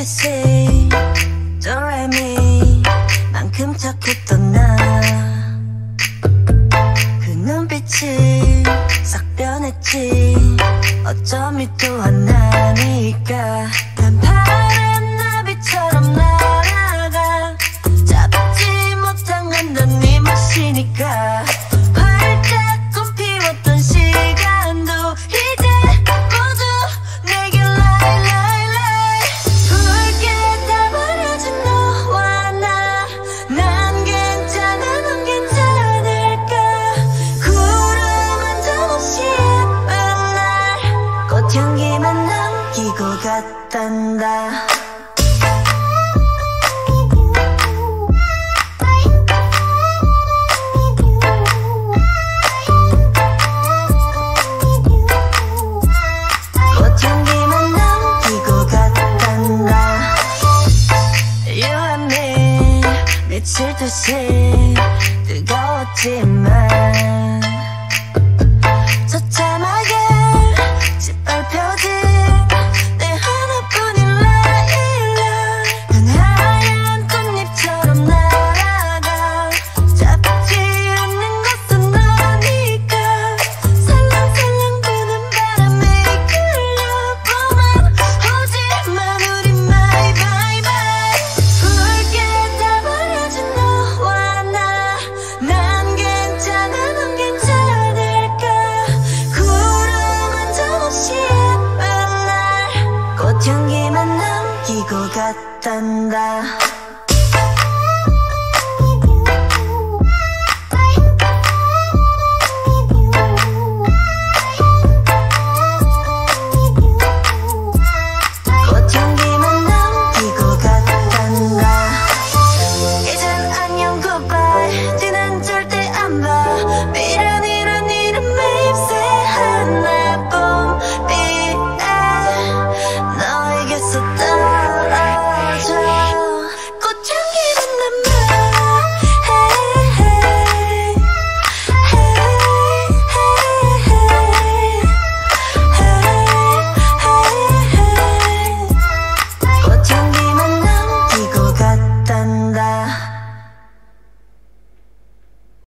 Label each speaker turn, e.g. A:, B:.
A: ABC 도레미 만큼 착했던 나 그 눈빛이 싹 변했지 어쩜 또 하나니까 난 파란 나비처럼 날아가 잡지 못한 건 넌 네 몫이니까 활짝 꽃피웠던 시간도 이제 모두 내게 lie 붉게 다 버려진 너와 나 난 괜찮아 넌 괜찮을까 구름은 정없이 예쁜 날 꽃향기만 남기고 갔단다 꽃향기만 남기고 갔단다 You and me 미칠 듯이 뜨거웠지만 처참하게 짓밟혀진 내 하나뿐인 라일락 난 하얀 꽃잎처럼 날아가 잡지 않는 것은 너니까 살랑살랑 부는 바람에 이끌려보만 오지만 우린 my bye bye 붉게 다 버려진 너와 나 난 괜찮아 넌 괜찮을까 구름은 정없이 예쁜 날 꽃향기만 남기고 갔단다